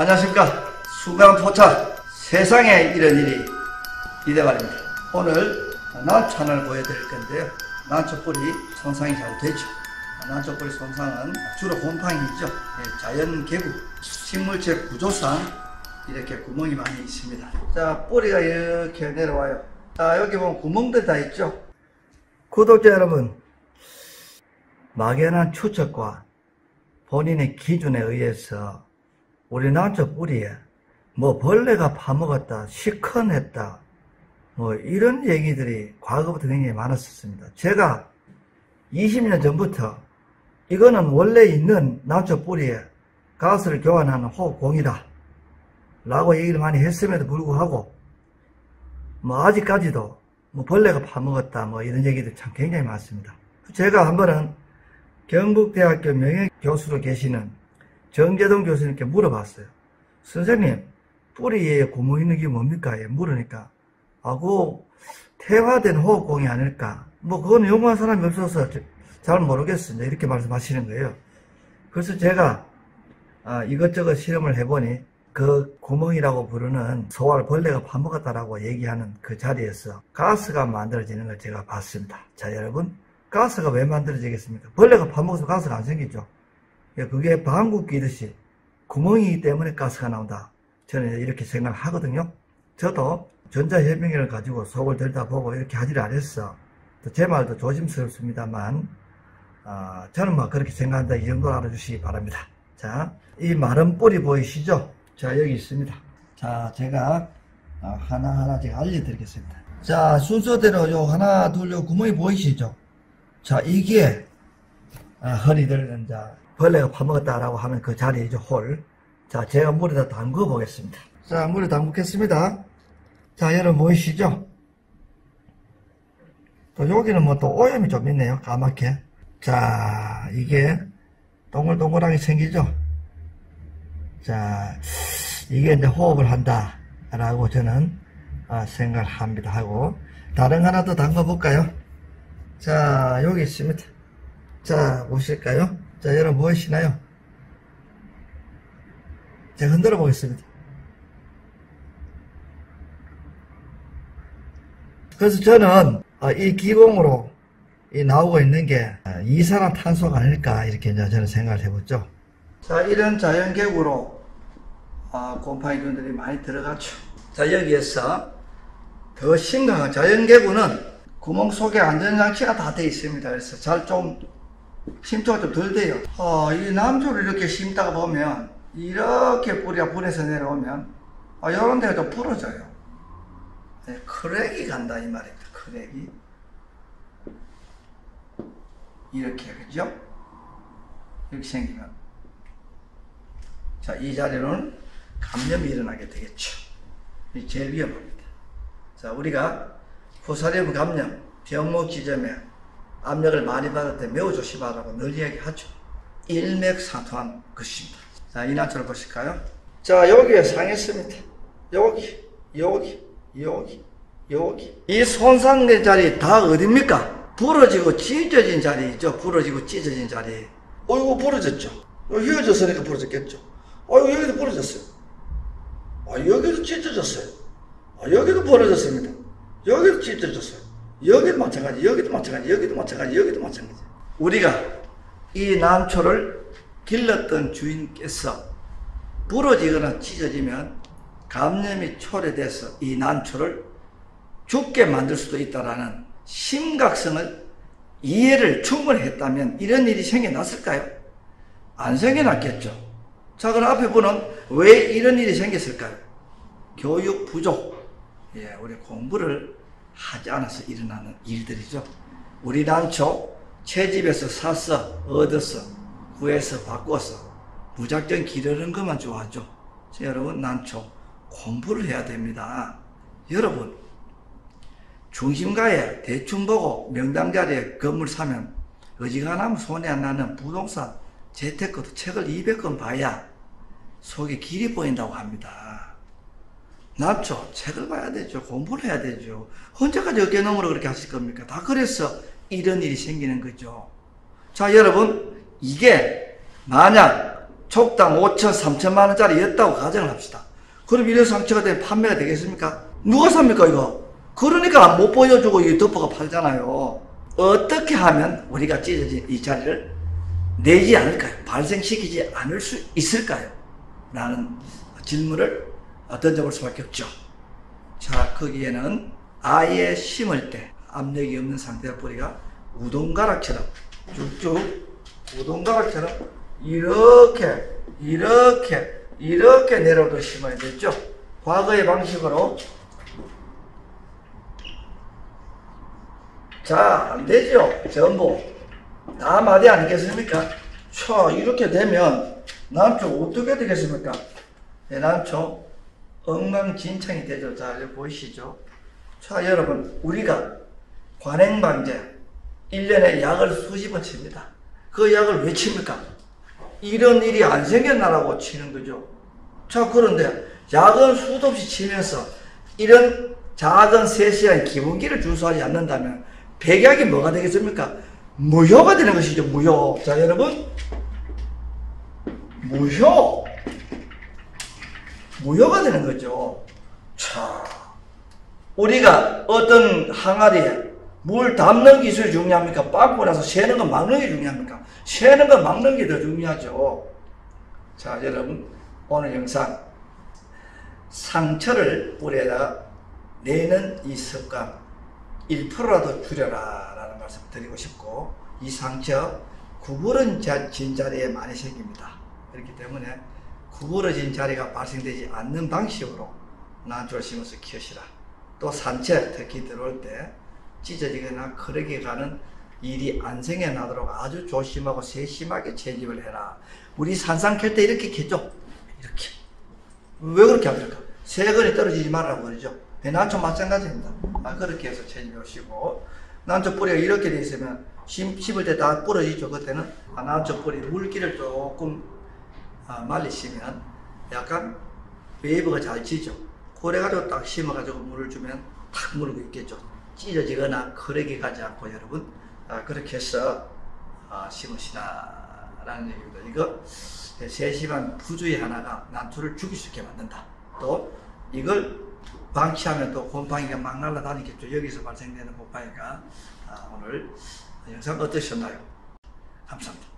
안녕하십니까. 수강포차 세상에 이런 일이 이대발입니다. 오늘 난초를 보여드릴 건데요. 난초 뿌리 손상이 잘 되죠. 난초 뿌리 손상은 주로 곰팡이죠. 자연 개구, 식물체 구조상 이렇게 구멍이 많이 있습니다. 자, 뿌리가 이렇게 내려와요. 자, 여기 보면 구멍들 다 있죠. 구독자 여러분, 막연한 추측과 본인의 기준에 의해서 우리 난초 뿌리에 뭐 벌레가 파먹었다, 시큰했다, 뭐 이런 얘기들이 과거부터 굉장히 많았었습니다. 제가 20년 전부터 이거는 원래 있는 난초 뿌리에 가스를 교환하는 호흡공이다 라고 얘기를 많이 했음에도 불구하고 뭐 아직까지도 뭐 벌레가 파먹었다 뭐 이런 얘기들 참 굉장히 많습니다. 제가 한 번은 경북대학교 명예교수로 계시는 정재동 교수님께 물어봤어요. 선생님, 뿌리에 구멍 있는 게 뭡니까? 물으니까 그거 태화된 호흡공이 아닐까? 뭐 그건 연구한 사람이 없어서 잘 모르겠습니다. 이렇게 말씀하시는 거예요. 그래서 제가 이것저것 실험을 해보니 그 구멍이라고 부르는 소알 벌레가 파먹었다라고 얘기하는 그 자리에서 가스가 만들어지는 걸 제가 봤습니다. 자, 여러분, 가스가 왜 만들어지겠습니까? 벌레가 파먹어서 가스가 안 생기죠. 그게 방귀 뀌듯이 구멍이기 때문에 가스가 나온다. 저는 이렇게 생각을 하거든요. 저도 전자협력을 가지고 속을 들다 보고 이렇게 하지를 않았어. 제 말도 조심스럽습니다만 저는 뭐 그렇게 생각한다, 이 정도 알아주시기 바랍니다. 자, 이 마른 뿌리 보이시죠? 자, 여기 있습니다. 자, 제가 하나하나 제가 알려드리겠습니다. 자, 순서대로 요 하나 둘 요 구멍이 보이시죠? 자, 이게 허리들 이제 벌레가 파먹었다라고 하면 그 자리이죠, 홀. 자, 제가 물에다 담궈 보겠습니다. 자, 물에 담그겠습니다. 자, 여러분 보이시죠? 또 여기는 뭐 또 오염이 좀 있네요, 까맣게. 자, 이게 동글동글하게 생기죠? 자, 이게 이제 호흡을 한다라고 저는 생각을 합니다. 하고, 다른 하나 더 담궈 볼까요? 자, 여기 있습니다. 자, 보실까요? 자, 여러분 보이시나요? 제가 흔들어 보겠습니다. 그래서 저는 이 기공으로 나오고 있는 게 이산화탄소가 아닐까 이렇게 이제 저는 생각을 해보죠. 자, 이런 자연계구로 곰팡이균들이 많이 들어가죠. 자, 여기에서 더 심각한 자연계구는 구멍 속에 안전장치가 다 되어 있습니다. 그래서 잘 좀 심도가 좀 덜 돼요. 이 남초를 이렇게 심다가 보면 이렇게 뿌리가 분해서 내려오면 이런 데가 좀 부러져요. 네, 크랙이 간다 이 말입니다. 크랙이 이렇게, 그죠? 이렇게 생기면 자, 이 자리로는 감염이 일어나게 되겠죠. 이게 제일 위험합니다. 자, 우리가 후사리움 감염, 병목 지점에 압력을 많이 받을 때 매우 조심하라고 늘 이야기하죠. 일맥상통한 것입니다. 자, 이 난초를 보실까요? 자, 여기에 상했습니다. 여기. 이 손상된 자리 다 어딥니까? 부러지고 찢어진 자리죠. 부러지고 찢어진 자리. 이거 부러졌죠. 휘어졌으니까 부러졌겠죠. 여기도 부러졌어요. 여기도 찢어졌어요. 여기도 부러졌습니다. 여기도 찢어졌어요. 여기도 마찬가지, 여기도 마찬가지, 여기도 마찬가지, 여기도 마찬가지. 우리가 이 난초를 길렀던 주인께서 부러지거나 찢어지면 감염이 초래돼서 이 난초를 죽게 만들 수도 있다라는 심각성을 이해를 충분히 했다면 이런 일이 생겨났을까요? 안 생겨났겠죠. 자, 그럼 앞에 분은 왜 이런 일이 생겼을까요? 교육 부족. 우리 공부를 하지 않아서 일어나는 일들이죠. 우리 난초 채집에서 사서 얻어서 구해서 바꿔서 무작정 기르는 것만 좋아하죠. 자, 여러분, 난초 공부를 해야 됩니다. 여러분, 중심가에 대충 보고 명당 자리에 건물 사면 어지간하면 손해 안 나는 부동산 재테크도 책을 200권 봐야 속에 길이 보인다고 합니다. 난초 책을 봐야 되죠. 공부를 해야 되죠. 언제까지 어깨너머로 그렇게 하실 겁니까? 다 그래서 이런 일이 생기는 거죠. 자, 여러분, 이게 만약 촉당 5천, 3천만 원짜리였다고 가정을 합시다. 그럼 이런 상처가 되면 판매가 되겠습니까? 누가 삽니까 이거? 그러니까 못 보여주고 이 덮어가 팔잖아요. 어떻게 하면 우리가 찢어진 이 자리를 내지 않을까요? 발생시키지 않을 수 있을까요? 라는 질문을 던져볼 수밖에 없죠. 자, 거기에는 아예 심을 때 압력이 없는 상태의 뿌리가 우동가락처럼 쭉쭉 우동가락처럼 이렇게 내려도 심어야 되죠. 과거의 방식으로 자, 안 되죠. 전부 다 말이 아니겠습니까? 자, 이렇게 되면 남쪽 어떻게 되겠습니까? 남쪽 엉망진창이 되죠. 자, 여기 보이시죠? 자, 여러분, 우리가 관행방제 1년에 약을 수십 번 칩니다. 그 약을 왜 칩니까? 이런 일이 안 생겨나라고 치는 거죠. 자, 그런데 약은 수도 없이 치면서 이런 작은 세시한 기본기를 준수하지 않는다면 백약이 뭐가 되겠습니까? 무효가 되는 것이죠. 무효. 자, 여러분, 무효가 되는 거죠. 자, 우리가 어떤 항아리에 물 담는 기술이 중요합니까? 빵꾸 나서 새는 거 막는 게 중요합니까? 새는 거 막는 게 더 중요하죠. 자, 여러분, 오늘 영상 상처를 뿌리에다가 내는 이 습관 1%라도 줄여라 라는 말씀 드리고 싶고, 이 상처 구부러진 자리에 많이 생깁니다. 그렇기 때문에 구부러진 자리가 발생되지 않는 방식으로 난초를 심어서 키우시라. 또 산채 특히 들어올 때 찢어지거나 크게 가는 일이 안 생겨나도록 아주 조심하고 세심하게 채집을 해라. 우리 산삼 캘 때 이렇게 캐죠. 이렇게. 왜 그렇게 합니까? 세근이 떨어지지 말라고 그러죠. 난초 마찬가지입니다. 그렇게 해서 채집해 오시고, 난초 뿌리가 이렇게 돼 있으면 심을 때 다 부러지죠. 그때는 난초 뿌리 물기를 조금 말리시면 약간 웨이브가 잘 지죠. 그래가지고 딱 심어가지고 물을 주면 탁 무르고 있겠죠. 찢어지거나 크게 가지 않고 여러분 그렇게 해서 심으시라라는 얘기입니다. 이거 세심한 부주의 하나가 난초를 죽일 수 있게 만든다. 또 이걸 방치하면 또 곰팡이가 막 날아다니겠죠. 여기서 발생되는 곰팡이가. 오늘 영상 어떠셨나요? 감사합니다.